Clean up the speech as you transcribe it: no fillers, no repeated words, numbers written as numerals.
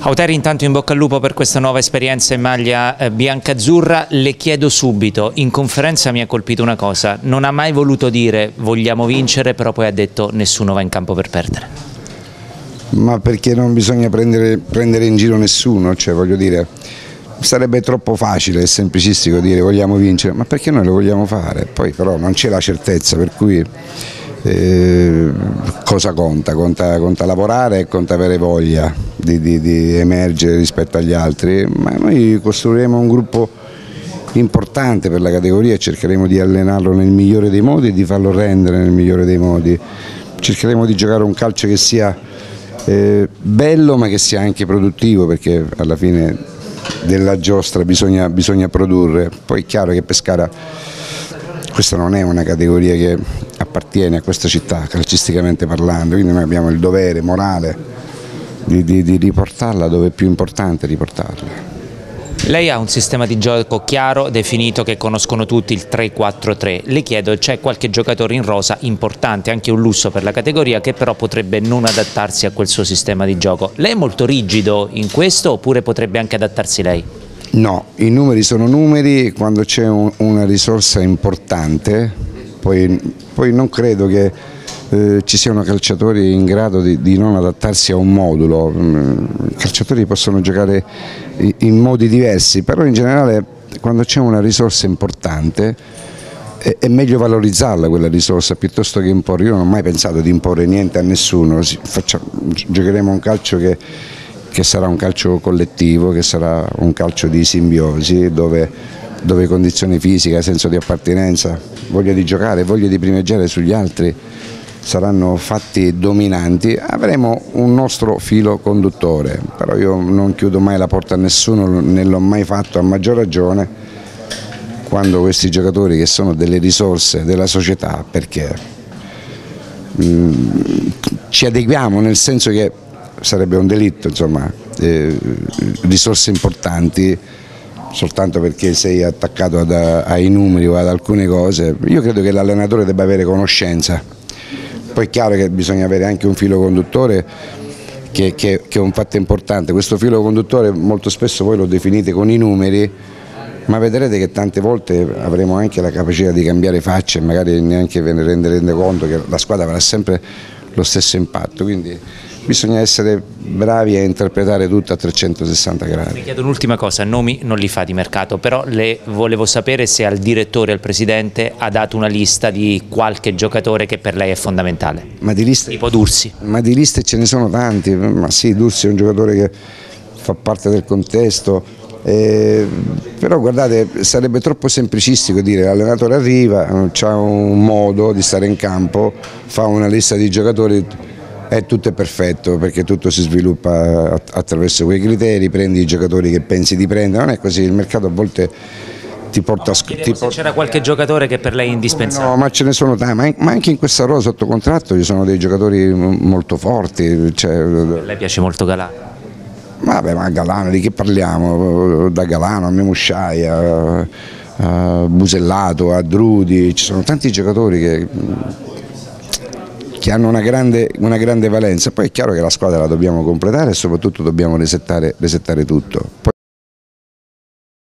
Auteri, intanto in bocca al lupo per questa nuova esperienza in maglia biancazzurra. Le chiedo subito, in conferenza mi ha colpito una cosa, non ha mai voluto dire vogliamo vincere, però poi ha detto nessuno va in campo per perdere. Ma perché non bisogna prendere in giro nessuno, cioè voglio dire, sarebbe troppo facile e semplicistico dire vogliamo vincere, ma perché noi lo vogliamo fare? Poi però non c'è la certezza, per cui cosa conta? Conta lavorare e conta avere voglia di emergere rispetto agli altri, ma noi costruiremo un gruppo importante per la categoria e cercheremo di allenarlo nel migliore dei modi e di farlo rendere nel migliore dei modi. Cercheremo di giocare un calcio che sia bello ma che sia anche produttivo, perché alla fine della giostra bisogna produrre. Poi è chiaro che Pescara, questa non è una categoria che appartiene a questa città calcisticamente parlando, quindi noi abbiamo il dovere morale di riportarla dove è più importante riportarla. Lei ha un sistema di gioco chiaro, definito, che conoscono tutti, il 3-4-3. Le chiedo, c'è qualche giocatore in rosa importante, anche un lusso per la categoria, che però potrebbe non adattarsi a quel suo sistema di gioco? Lei è molto rigido in questo oppure potrebbe anche adattarsi lei? No, i numeri sono numeri, quando c'è una risorsa importante, poi non credo che ci siano calciatori in grado di non adattarsi a un modulo. I calciatori possono giocare in modi diversi, però in generale quando c'è una risorsa importante è meglio valorizzarla quella risorsa piuttosto che imporre. Io non ho mai pensato di imporre niente a nessuno, giocheremo un calcio che sarà un calcio collettivo, che sarà un calcio di simbiosi, dove condizione fisica, senso di appartenenza, voglia di giocare, voglia di primeggiare sugli altri saranno fatti dominanti. Avremo un nostro filo conduttore, però io non chiudo mai la porta a nessuno, ne l'ho mai fatto, a maggior ragione quando questi giocatori, che sono delle risorse della società, perché ci adeguiamo, nel senso che sarebbe un delitto, insomma, risorse importanti soltanto perché sei attaccato ai numeri o ad alcune cose. Io credo che l'allenatore debba avere conoscenza. Poi è chiaro che bisogna avere anche un filo conduttore che è un fatto importante. Questo filo conduttore molto spesso voi lo definite con i numeri, ma vedrete che tante volte avremo anche la capacità di cambiare facce e magari neanche ve ne renderete conto, che la squadra avrà sempre lo stesso impatto, quindi bisogna essere bravi a interpretare tutto a 360 gradi. Mi chiedo un'ultima cosa, nomi non li fa di mercato, però le volevo sapere se al direttore e al presidente ha dato una lista di qualche giocatore che per lei è fondamentale. Ma di liste, tipo Dursi? Ma di liste ce ne sono tanti, ma sì, Dursi è un giocatore che fa parte del contesto, però guardate, sarebbe troppo semplicistico dire l'allenatore arriva, ha un modo di stare in campo, fa una lista di giocatori e tutto è perfetto, perché tutto si sviluppa attraverso quei criteri, prendi i giocatori che pensi di prendere, non è così, il mercato a volte ti porta a... Se c'era qualche giocatore che per lei è indispensabile? No, ma ce ne sono tanti, ma anche in questa rosa sotto contratto ci sono dei giocatori molto forti. Cioè... A lei piace molto Galano? Vabbè, ma Galano, di che parliamo? Da Galano a Memusciaia, a Busellato, a Drudi, ci sono tanti giocatori che hanno una grande valenza. Poi è chiaro che la squadra la dobbiamo completare e soprattutto dobbiamo resettare tutto.